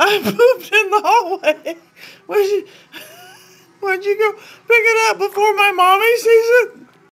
I pooped in the hallway. Where'd you go pick it up before my mommy sees it?